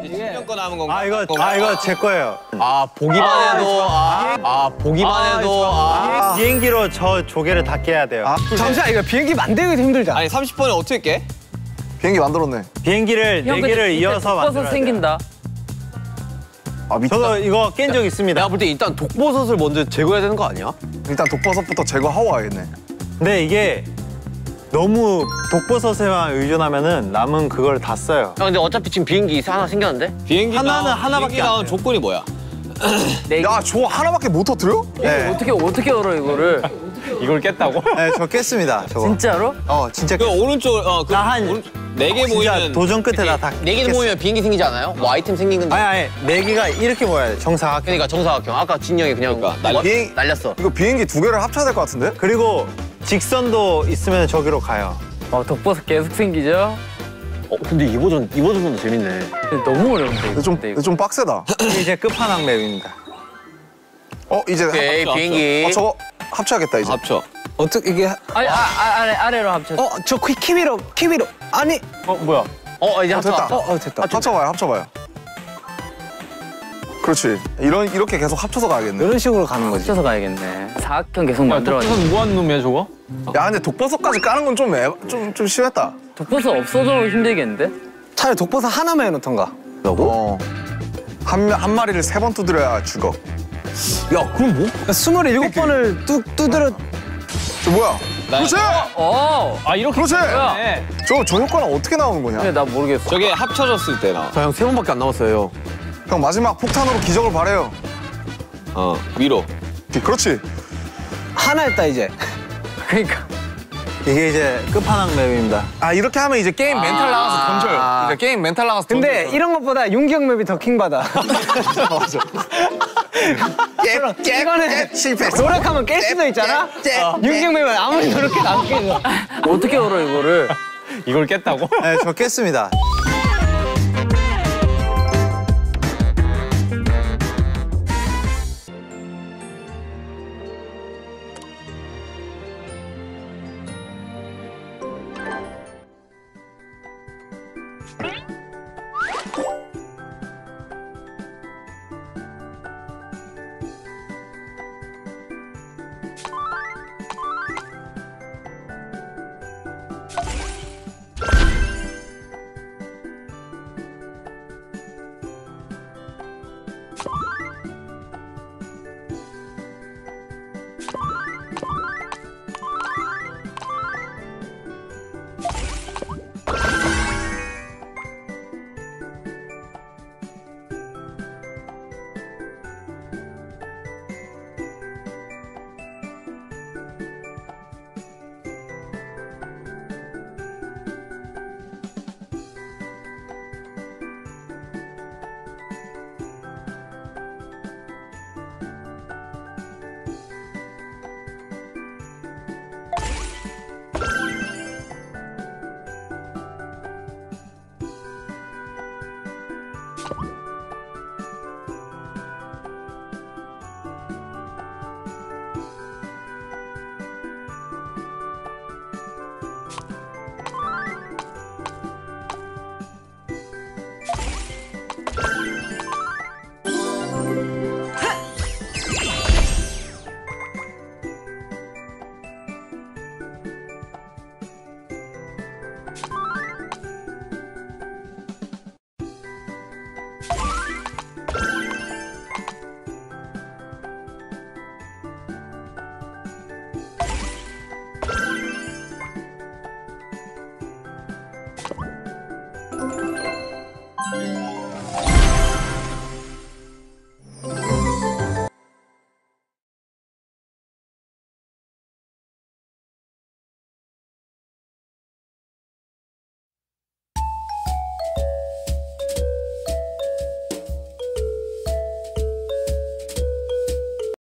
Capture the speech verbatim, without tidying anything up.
십 년 거 남은 건가? 아 이거 아 이거 제 거예요. 아 보기만 해도 아, 아 보기만 해도 아, 비행기로 저 조개를 다 깨야 돼요. 아, 잠시만 이거 비행기 만들기도 힘들잖아. 아니 삼십 분에 어떻게 깨? 비행기 만들었네. 비행기를 네 개를 이어서 만들어야 돼요. 생긴다. 아, 미쳤다. 저도 이거 깬 적 있습니다. 내가 볼 때 일단 독버섯을 먼저 제거해야 되는 거 아니야? 일단 독버섯부터 제거하고 와야겠네. 근데 이게 너무 독버섯에만 의존하면은 남은 그걸 다 써요. 야, 근데 어차피 지금 비행기 하나 생겼는데? 비행기 하나는 나온, 하나밖에 비행기 안 나온 돼요. 조건이 뭐야? 야, 저 하나밖에 못 터뜨려? 네. 어떻게 어떻게 열어 이거를? 이걸 깼다고? 네, 저 깼습니다. 저거. 진짜로? 어, 진짜 그 깼어요. 오른쪽 어그 나한 네 개 진짜 모이면 도전 끝에 다 다. 네 개 모이면 비행기 생기지 않아요? 뭐 아이템 생기는 거. 아니 아니 네 개가 이렇게 모여야 돼. 정사각형. 그러니까 정사각형. 아까 진영이 그냥 그러니까 날려, 비행- 날렸어. 이거 비행기 두 개를 합쳐야 될 것 같은데? 그리고 직선도 있으면 저기로 가요. 어 독버섯 계속 생기죠? 어 근데 이 버전 이 버전도 재밌네. 근데 너무 어려운데 이거. 근데 좀, 근데 근데 좀 빡세다. 이게 이제 끝판왕 맵입니다. 어, 이제. 오케이 합쳐, 비행기. 어, 저거 합쳐야겠다, 이제. 합쳐. 어떻게 이게? 아니 아, 아, 아래 아래로 합쳐. 어, 저 키- 키위로 키위로 아니. 어 뭐야? 어 이제 어, 합쳐. 됐다. 어, 어 됐다. 합쳐봐요, 합쳐봐요. 그렇지. 이런, 이렇게 계속 합쳐서 가야겠네. 이런 식으로 가는 거지. 합쳐서 가야겠네. 사각형 계속 만들어. 뭐하는 놈이야 저거? 야, 근데 독버섯까지 까는 건 좀, 애, 좀, 좀 심했다. 독버섯 없어도 힘들겠는데? 차라리 독버섯 하나만 해놓던가. 어. 한, 한 마리를 세 번 두드려야 죽어. 야, 그럼 뭐? 스물일곱 번을 뚝 두드려. 저 뭐야? 그렇지! 어. 아 이렇게 그렇지! 뭐야? 저, 저 효과는 어떻게 나오는 거냐? 근데 나 모르겠어. 저게 합쳐졌을 때나 저 형 세 번밖에 안 남았어요. 형, 마지막 폭탄으로 기적을 바래요. 어 위로. 그렇지. 하나 했다 이제. 그러니까. 이게 이제 끝판왕 맵입니다. 아, 이렇게 하면 이제 게임 멘탈 나가서 던져요. 이제 게임 멘탈 나가서 근데 던져요. 이런 것보다 윤경 맵이 더 킹받아. 맞아. 깨, 깨, 이거는 깨, 실패했어. 노력하면 깰 수도 있잖아. 깨, 어. 윤경 맵은 아무리 노력해도 안 깨져. 어떻게 열어 이거를? 이걸 깼다고? 네, 저 깼습니다. you